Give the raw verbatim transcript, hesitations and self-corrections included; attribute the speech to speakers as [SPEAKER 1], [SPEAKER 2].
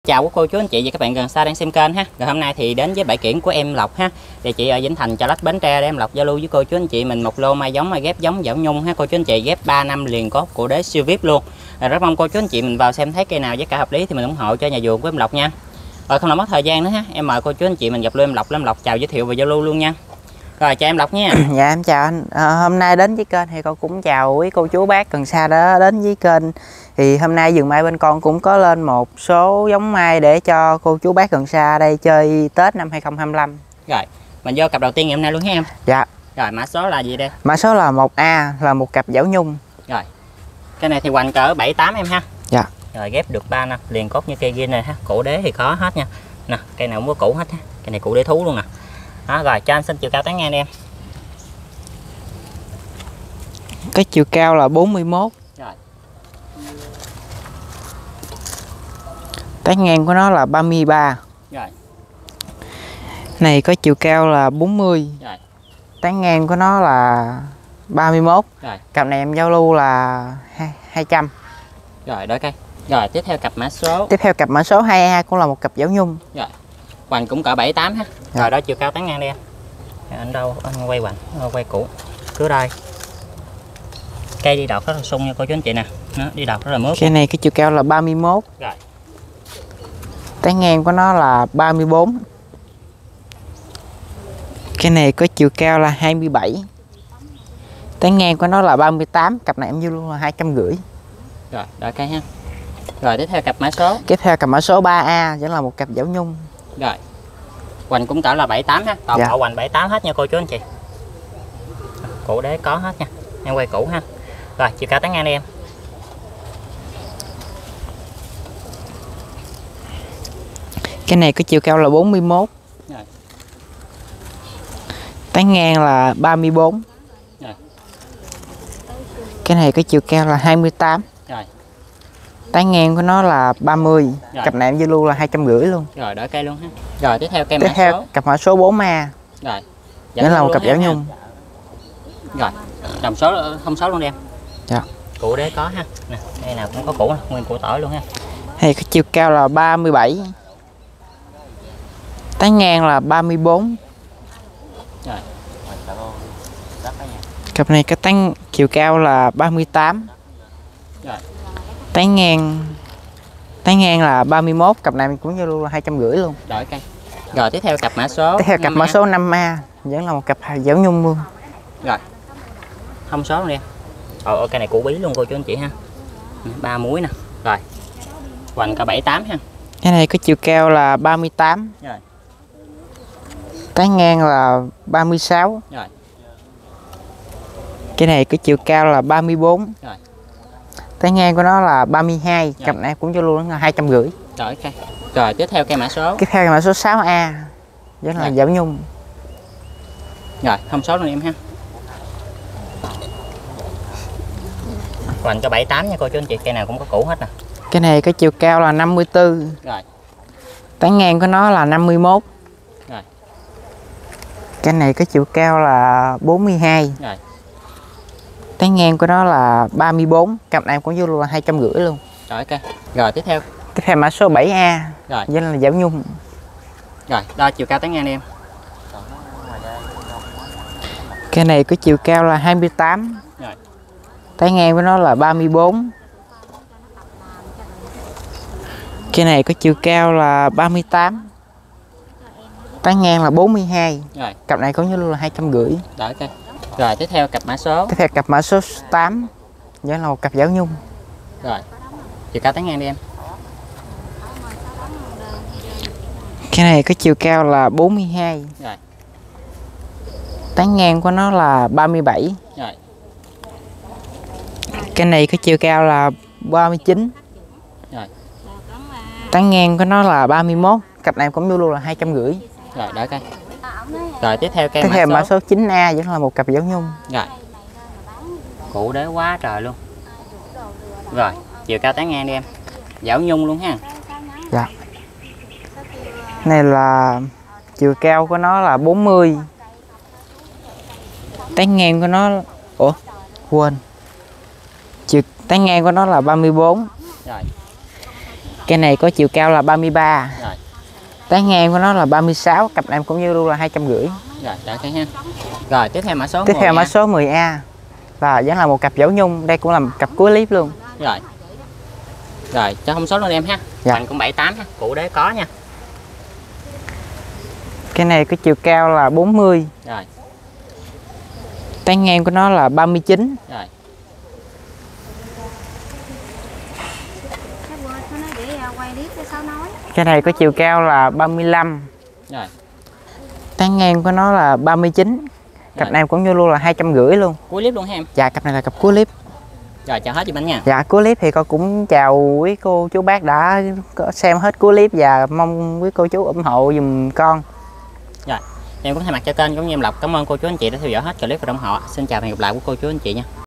[SPEAKER 1] chào quý cô chú anh chị và các bạn gần xa đang xem kênh ha. Rồi hôm nay thì đến với bãi kiển của em Lộc ha. Địa chỉ ở Vĩnh Thành, Chợ Lách, Bến Tre để em Lộc giao lưu với cô chú anh chị mình một lô mai giống mai ghép giống Dảo Nhung ha. Cô chú anh chị ghép ba năm liền cốt của đế siêu vip luôn. Rồi rất mong cô chú anh chị mình vào xem thấy cây nào giá cả hợp lý thì mình ủng hộ cho nhà vườn của em Lộc nha. Rồi không làm mất thời gian nữa ha. Em mời cô chú anh chị mình gặp luôn em Lộc, em Lộc chào giới thiệu và giao lưu luôn nha. Rồi chào em Lộc nha.
[SPEAKER 2] Dạ em chào anh. À, hôm nay đến với kênh thì con cũng chào quý cô chú bác gần xa đó đến với kênh. Thì hôm nay vườn mai bên con cũng có lên một số giống mai để cho cô chú bác gần xa đây chơi Tết năm hai không hai lăm.
[SPEAKER 1] Rồi mình vô cặp đầu tiên ngày hôm nay luôn ha em.
[SPEAKER 2] Dạ.
[SPEAKER 1] Rồi mã số là gì đây?
[SPEAKER 2] Mã số là một A, là một cặp Dảo Nhung.
[SPEAKER 1] Rồi cái này thì hoành cỡ bảy tám em ha.
[SPEAKER 2] Dạ.
[SPEAKER 1] Rồi ghép được ba năm liền cốt như cây kia này ha. Cổ đế thì có hết nha. Nè cây nào cũng có cũ hết ha. Cây này cũ đế thú luôn nè. Đó, rồi cho anh xin chiều cao tán ngang đi em.
[SPEAKER 2] Cái chiều cao là bốn mươi mốt.
[SPEAKER 1] Rồi.
[SPEAKER 2] Tán ngang của nó là ba mươi ba.
[SPEAKER 1] Rồi.
[SPEAKER 2] Này có chiều cao là bốn mươi.
[SPEAKER 1] Rồi.
[SPEAKER 2] Tán ngang của nó là ba mươi mốt.
[SPEAKER 1] Rồi.
[SPEAKER 2] Cặp này em giao lưu là hai trăm.
[SPEAKER 1] Rồi đợi cây. Rồi tiếp theo cặp mã số.
[SPEAKER 2] Tiếp theo cặp mã số hai A cũng là một cặp Dảo Nhung.
[SPEAKER 1] Rồi. Hoành cũng cỡ bảy tám ha.
[SPEAKER 2] Dạ.
[SPEAKER 1] Rồi đó chiều cao tán ngang đi em. Anh đâu anh quay hoành, quay cũ. Cứ đây. Cây đi đọt rất là sung nha cô chú anh chị nè. Nó đi đọt rất là mướt.
[SPEAKER 2] Cái này cái chiều cao là ba mươi mốt.
[SPEAKER 1] Rồi.
[SPEAKER 2] Tán ngang của nó là ba mươi bốn. Cái này có chiều cao là hai mươi bảy. Tán ngang của nó là ba mươi tám. Cặp này em như luôn là hai trăm rưỡi.
[SPEAKER 1] Rồi đợi cây ha. Rồi tiếp theo cặp mã số.
[SPEAKER 2] Tiếp theo cặp mã số ba A vẫn là một cặp Dảo Nhung.
[SPEAKER 1] Rồi. Hoành cũng cỡ là bảy tám ha. Toàn
[SPEAKER 2] Dạ.
[SPEAKER 1] bộ hoành bảy tám hết nha cô chú anh chị. Cổ đế có hết nha. Em quay cũ ha. Rồi chiều cao tán ngang đi em.
[SPEAKER 2] Cái này có chiều cao là bốn mươi mốt.
[SPEAKER 1] Rồi.
[SPEAKER 2] Tán ngang là ba mươi bốn.
[SPEAKER 1] Rồi.
[SPEAKER 2] Cái này có chiều cao là hai mươi tám.
[SPEAKER 1] Rồi.
[SPEAKER 2] Tán ngang của nó là ba mươi.
[SPEAKER 1] Rồi.
[SPEAKER 2] Cặp này em như luôn là hai trăm rưỡi luôn.
[SPEAKER 1] Rồi đỡ cây luôn ha. Rồi tiếp theo cây
[SPEAKER 2] Tiếp
[SPEAKER 1] mã
[SPEAKER 2] theo
[SPEAKER 1] số.
[SPEAKER 2] cặp mã số bốn A
[SPEAKER 1] Rồi.
[SPEAKER 2] vẫn là một cặp Dảo Nhung.
[SPEAKER 1] Rồi. Đồng số không số luôn đi em.
[SPEAKER 2] Dạ.
[SPEAKER 1] Củ đế có ha. Nè, đây nào cũng có củ nè, nguyên củ tỏi luôn ha.
[SPEAKER 2] Hay cái chiều cao là ba mươi bảy. Tán ngang là ba mươi bốn.
[SPEAKER 1] Rồi.
[SPEAKER 2] Cặp này cái tán chiều cao là ba mươi tám.
[SPEAKER 1] Rồi.
[SPEAKER 2] Tán ngang Tán ngang là ba mươi mốt. Cặp này mình cũng như luôn là hai trăm rưỡi luôn.
[SPEAKER 1] Đổi cây. Rồi tiếp theo cặp mã số.
[SPEAKER 2] Tiếp theo cặp mã số năm A vẫn là một cặp Dảo Nhung luôn.
[SPEAKER 1] Rồi. Không số luôn đi em. Ờ cây này củ bí luôn cô chú anh chị ha. Ba muối nè. Rồi. Hoành cả bảy tám ha.
[SPEAKER 2] Cái này có chiều cao là ba mươi tám.
[SPEAKER 1] Rồi.
[SPEAKER 2] Tán ngang là ba mươi sáu.
[SPEAKER 1] Rồi.
[SPEAKER 2] Cái này có chiều cao là ba mươi bốn.
[SPEAKER 1] Rồi.
[SPEAKER 2] Tán ngang của nó là ba mươi hai.
[SPEAKER 1] Rồi.
[SPEAKER 2] Cặp này cũng cho luôn là hai trăm rưỡi.
[SPEAKER 1] Đổi cây. Rồi tiếp theo cây mã số.
[SPEAKER 2] Tiếp theo mã số sáu A vẫn là
[SPEAKER 1] Rồi.
[SPEAKER 2] Dảo Nhung.
[SPEAKER 1] Rồi không số luôn em ha. Hoành cả bảy tám nha cô chú anh chị, cây nào cũng có củ hết nè.
[SPEAKER 2] Cái này có chiều cao là năm mươi tư.
[SPEAKER 1] Rồi.
[SPEAKER 2] Tán ngang của nó là năm mươi mốt.
[SPEAKER 1] Rồi.
[SPEAKER 2] Cái này có chiều cao là bốn mươi hai.
[SPEAKER 1] Rồi.
[SPEAKER 2] Tán ngang của nó là ba mươi bốn. Cặp này cũng vô luôn là hai trăm rưỡi luôn.
[SPEAKER 1] Rồi cây. Rồi tiếp theo.
[SPEAKER 2] Tiếp theo mã số bảy A
[SPEAKER 1] Rồi.
[SPEAKER 2] vẫn là Dảo Nhung.
[SPEAKER 1] Rồi đo chiều cao tán ngang đi em.
[SPEAKER 2] Cái này có chiều cao là hai mươi tám.
[SPEAKER 1] Rồi.
[SPEAKER 2] Tán ngang của nó là ba mươi bốn. Cái này có chiều cao là ba mươi tám. Tán ngang là bốn mươi hai.
[SPEAKER 1] Rồi.
[SPEAKER 2] Cặp này cũng như luôn là hai trăm rưỡi.
[SPEAKER 1] Đổi cây. Rồi tiếp theo cặp mã số.
[SPEAKER 2] Tiếp theo cặp mã số tám vẫn là một cặp Dảo Nhung.
[SPEAKER 1] Rồi. Chiều cao tán ngang đi em.
[SPEAKER 2] Cái này có chiều cao là bốn mươi hai.
[SPEAKER 1] Rồi.
[SPEAKER 2] Tán ngang của nó là ba mươi bảy.
[SPEAKER 1] Rồi.
[SPEAKER 2] Cái này có chiều cao là ba mươi chín.
[SPEAKER 1] Rồi.
[SPEAKER 2] Tán ngang của nó là ba mươi mốt. Cặp này cũng luôn là hai trăm rưỡi.
[SPEAKER 1] Rồi đổi cây. Rồi tiếp theo cây
[SPEAKER 2] Tiếp
[SPEAKER 1] mã
[SPEAKER 2] theo
[SPEAKER 1] số.
[SPEAKER 2] mã số chín A vẫn là một cặp Dảo Nhung.
[SPEAKER 1] Rồi. Củ đế quá trời luôn. Rồi, chiều cao tán ngang đi em. Dảo Nhung luôn ha.
[SPEAKER 2] Dạ. Này là chiều cao của nó là bốn mươi. Tán ngang của nó Ủa, quên. Chiều tán ngang của nó là ba mươi bốn.
[SPEAKER 1] Rồi.
[SPEAKER 2] Cái này có chiều cao là ba mươi ba.
[SPEAKER 1] Rồi.
[SPEAKER 2] Tán ngang của nó là ba mươi sáu, cặp nam cũng như luôn là hai trăm rưỡi.
[SPEAKER 1] Rồi, đợi cái ha. Rồi, tiếp theo mã số
[SPEAKER 2] Tiếp theo mã
[SPEAKER 1] mười A.
[SPEAKER 2] số mười A và vẫn là một cặp dấu nhung, đây cũng là một cặp cuối clip luôn.
[SPEAKER 1] Rồi. Rồi, cho thông số luôn em ha.
[SPEAKER 2] Dạ.
[SPEAKER 1] Mình cũng bảy tám ha, cụ đế có nha.
[SPEAKER 2] Cái này có chiều cao là bốn mươi.
[SPEAKER 1] Rồi.
[SPEAKER 2] Tán ngang của nó là ba mươi chín.
[SPEAKER 1] Rồi.
[SPEAKER 2] Cái này có chiều cao là ba mươi lăm.
[SPEAKER 1] Rồi.
[SPEAKER 2] Tán ngang của nó là ba mươi chín. Cặp
[SPEAKER 1] Rồi.
[SPEAKER 2] nam cũng như luôn là hai trăm rưỡi luôn.
[SPEAKER 1] Cuối clip luôn ha em.
[SPEAKER 2] Dạ, cặp này là cặp cuối clip.
[SPEAKER 1] Rồi, chào hết chị Bánh nha.
[SPEAKER 2] Dạ, cuối clip thì con cũng chào quý cô chú bác đã có xem hết cuối clip và mong quý cô chú ủng hộ dùm con.
[SPEAKER 1] Rồi, em cũng thay mặt cho kênh cũng như em Lộc cảm ơn cô chú anh chị đã theo dõi hết clip và ủng hộ. Xin chào và hẹn gặp lại của cô chú anh chị nha.